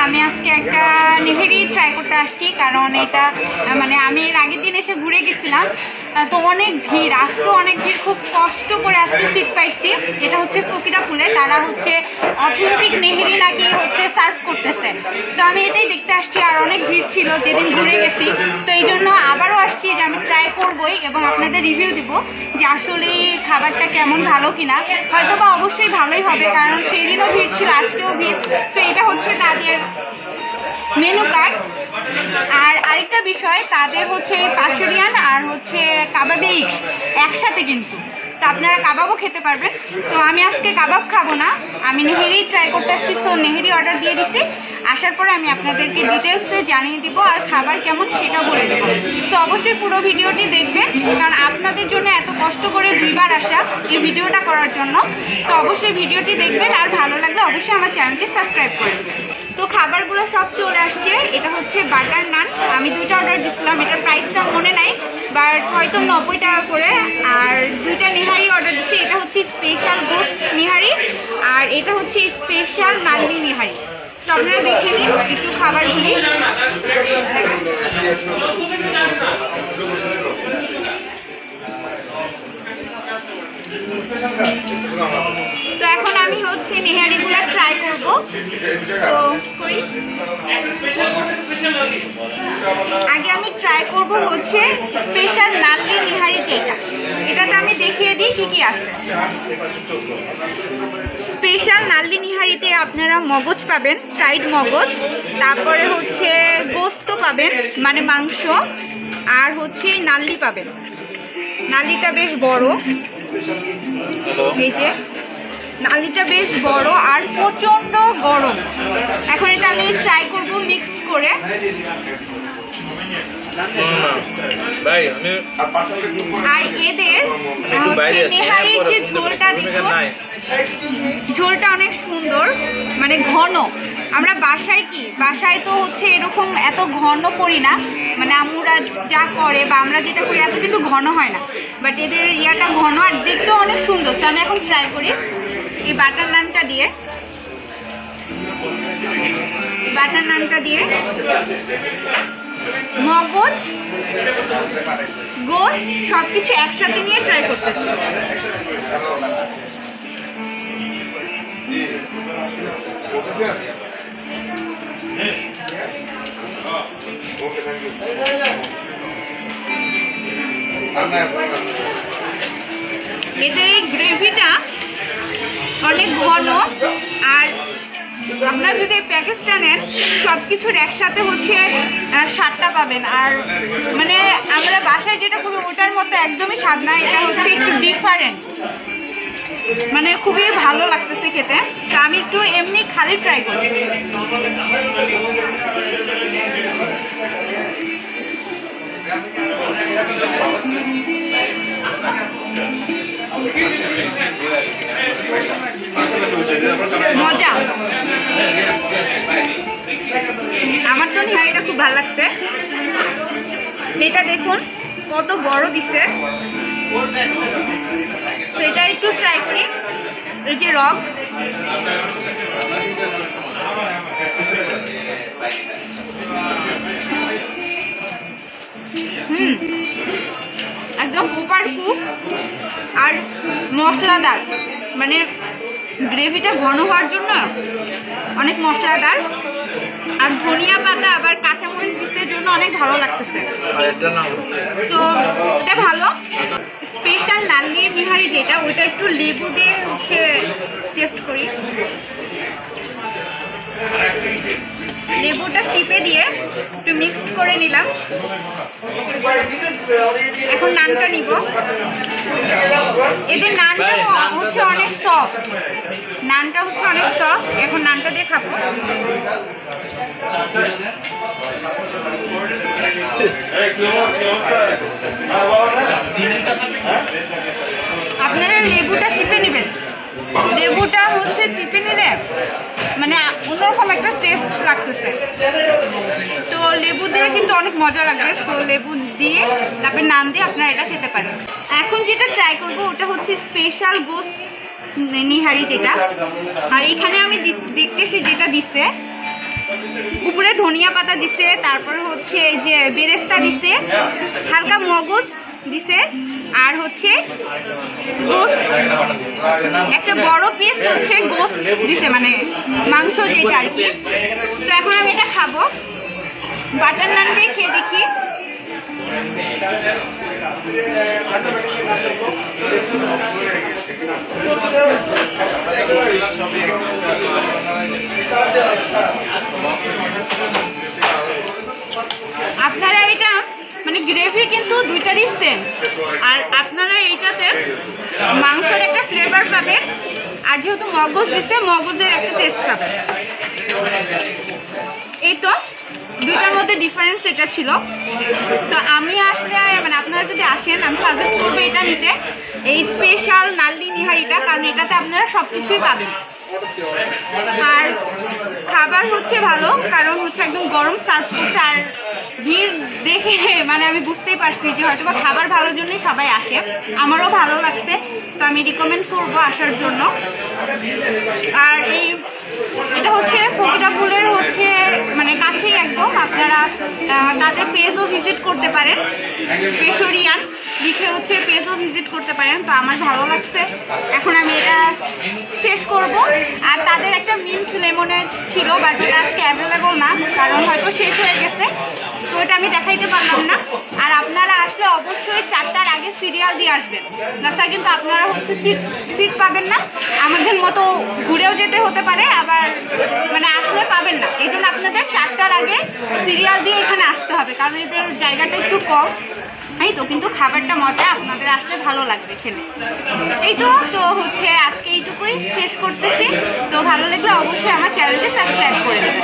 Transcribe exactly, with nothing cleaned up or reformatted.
আমি আজকে একটা নেহেরি ট্রাই করতে আসছি, কারণ এটা মানে আমি এর আগের দিন এসে ঘুরে গেছিলাম, তো অনেক ভিড়, আজকে অনেক ভিড়, খুব কষ্ট করে আজকে সিট পাইছি। এটা হচ্ছে ফকিরা ফুলে, তারা হচ্ছে অথেন্টিক নেহেরি নাকি হচ্ছে সার্ভ করতেছে, তো আমি এটাই দেখতে আসছি। আর অনেক ভিড় ছিল যেদিন ঘুরে গেছি, তো এই জন্য আবারও আসছি যে আমি ট্রাই করবই এবং আপনাদের রিভিউ দিব যে আসলে খাবারটা কেমন, ভালো কিনা। হয়তো বা অবশ্যই ভালোই হবে, কারণ সেই দিনও ভিড় ছিল, আজকেও ভিড়। তো এটা হচ্ছে তাদের মেনু কার্ড। আর আরেকটা বিষয়, তাদের হচ্ছে পাশুরিয়ান আর হচ্ছে কাবাবে ইক্স একসাথে, কিন্তু তো আপনারা কাবাবও খেতে পারবেন। তো আমি আজকে কাবাব খাবো না, আমি নেহেরি ট্রাই করতে আসছি, তো নেহেরি অর্ডার দিয়ে দিচ্ছি। আসার পরে আমি আপনাদেরকে ডিটেলসে জানিয়ে দিব আর খাবার কেমন সেটাও বলে দেবো। তো অবশ্যই পুরো ভিডিওটি দেখবেন, কারণ আপনাদের জন্য এত কষ্ট করে দুইবার আসা এই ভিডিওটা করার জন্য। তো অবশ্যই ভিডিওটি দেখবেন, আর ভালো লাগলে অবশ্যই আমার চ্যানেলটি সাবস্ক্রাইব করবেন। তো খাবারগুলো সব চলে আসছে। এটা হচ্ছে বাটার নান, আমি দুইটা অর্ডার দিচ্ছিলাম, এটার প্রাইসটা মনে নাই, বাট হয়তো নব্বই টাকা করে। আর দুইটা নেহারি অর্ডার দিচ্ছি, এটা হচ্ছে স্পেশাল গোস্ত নেহারি আর এটা হচ্ছে স্পেশাল নাল্লি নেহারি। তো আপনারা দেখে নিন একটু খাবারগুলি। তো এখন আমি হচ্ছে নেহারিগুলো ট্রাই করবো, তো করি। আগে আমি ট্রাই করব হচ্ছে স্পেশাল নাল্লি নেহারি, যেটা এটাতে আমি দেখিয়ে দিই কী কী আছে। স্পেশাল নাল্লি নিহারিতে আপনারা মগজ পাবেন, ফ্রাইড মগজ, তারপরে হচ্ছে গোস্ত পাবেন মানে মাংস, আর হচ্ছে নাল্লি পাবেন। নাল্লিটা বেশ বড়, এই যে নাল্লিটা বেশ বড় আর প্রচণ্ড গরম। এখন এটা আমি ট্রাই করব মিক্সড করে। আর এদের নেহারির যে ঝোলটা দেখুন, ঝোলটা অনেক সুন্দর, মানে ঘন। আমরা বাসায় কি বাসায় তো হচ্ছে এরকম এত ঘন করি না, মানে আমরা যা করে বা আমরা যেটা করি এত কিন্তু ঘন হয় না, বাট এদের ইয়াটা ঘন আর দেখতেও অনেক সুন্দর। তো আমি এখন ট্রাই করি এই বাটার নানটা দিয়ে, বাটার নানটা দিয়ে মগজ গোস্ত সব কিছু একসাথে নিয়ে ট্রাই করতেছি। এদের এই গ্রেভিটা অনেক ঘন, আর আপনারা যদি প্যাকেজটা নেন সব কিছুর একসাথে হচ্ছে স্বাদটা পাবেন। আর মানে আমরা বাসায় যেটা করি ওটার মতো একদমই স্বাদ না, এটা হচ্ছে একটু ডিফারেন্ট, মানে খুবই ভালো লাগতেছে খেতে। তা আমি একটু এমনি খালি ট্রাই করব। মজা, আমার তো নিহারিটা খুব ভালো লাগছে। এটা দেখুন কত বড় দিছে, তো এটা একটু ট্রাই করি। এই যে রক, হুম একদম প্রপার কুক আর মশলাদার, মানে গ্রেভিটা ঘন হওয়ার জন্য অনেক মশলাদার, আর ধনিয়া পাতা আবার কাঁচামরিচ দিতের জন্য অনেক ভালো লাগতেছে। তো এটা ভালো। স্পেশাল নাল্লি নিহারি যেটা, ওইটা একটু লেবু দিয়ে হচ্ছে টেস্ট করি। লেবুটা চিপে দিয়ে একটু মিক্সড করে নিলাম। এখন নানটা নিব। এদের নানটা হচ্ছে অনেক সফট, নানটা হচ্ছে অনেক সফট। এখন নানটা দিয়ে খাবো। আপনারা লেবুটা চিপে নেবেন, লেবুটা হচ্ছে চিপে নিলে মানে অন্যরকম একটা টেস্ট লাগতেছে। তো লেবু দিয়ে কিন্তু অনেক মজা লাগবে। তো লেবু দিয়ে তারপরে নান দিয়ে আপনারা এটা খেতে পারেন। এখন যেটা ট্রাই করবো ওটা হচ্ছে স্পেশাল গোস্ত নিহারি যেটা, আর এখানে আমি দেখতেছি যেটা দিচ্ছে উপরে ধনিয়া পাতা দিছে, তারপর হচ্ছে এই যে বেরেস্তা দিছে, হালকা মগজ দিছে, আর হচ্ছে গোস্ত, একটা বড় পিস হচ্ছে গোস্ত দিছে, মানে মাংস যেটা আর কি। তো এখন আমি এটা খাবো, বাটার নান দিয়ে খেয়ে দেখি। আপনারা এটা মানে গ্রেভি কিন্তু দুইটারই সেম, আর আপনারা এইটাতে মাংসের একটা ফ্লেভার পাবেন, আর যেহেতু মগজ দিচ্ছে মগজের একটা টেস্ট পাবেন। এই তো দুইটার মধ্যে ডিফারেন্স এটা ছিল। তো আমি আসলে মানে আপনারা যদি আসেন আমি সাজেস্ট করবো এটা নিতে, এই স্পেশাল নাল্লি নিহারিটা, কারণ এটাতে আপনারা সব কিছুই পাবেন। আর খাবার হচ্ছে ভালো, কারণ হচ্ছে একদম গরম সার্ভ করছে, আর ভিড় দেখে মানে আমি বুঝতেই পারছি যে হয়তো বা খাবার ভালোর জন্যই সবাই আসে। আমারও ভালো লাগছে, তো আমি রিকমেন্ড করবো আসার জন্য। আর এই এটা হচ্ছে ফকিরা পুলের হচ্ছে মানে কাছেই একদম, আপনারা তাদের পেজও ভিজিট করতে পারেন, পেশরিয়ান লিখে হচ্ছে পেজও ভিজিট করতে পারেন। তো আমার ভালো লাগছে, এখন আমি এটা শেষ করব। আর তাদের একটা মিন্ট লেমনেড ছিল, বাট এটা আজকে অ্যাভেলেবল না, কারণ হয়তো শেষ হয়ে গেছে, তো এটা আমি দেখাইতে পারলাম না। আর আপনারা আসলে অবশ্যই চারটার আগে সিরিয়াল দিয়ে আসবেন, তাছাড়া কিন্তু আপনারা হচ্ছে সিট সিট পাবেন না, আমাদের মতো ঘুরেও যেতে হতে পারে, আবার মানে আসলে পাবেন না। এই জন্য আপনাদের চারটার আগে সিরিয়াল দিয়ে এখানে আসতে হবে, কারণ এদের জায়গাটা একটু কম। এই তো কিন্তু খাবারটা মজা, আপনাদের আসলে ভালো লাগবে খেলে। এই তো তো হচ্ছে আজকে এইটুকুই শেষ করতেছি। তো ভালো লাগলে অবশ্যই আমার চ্যানেলটি সাবস্ক্রাইব করে দেবেন।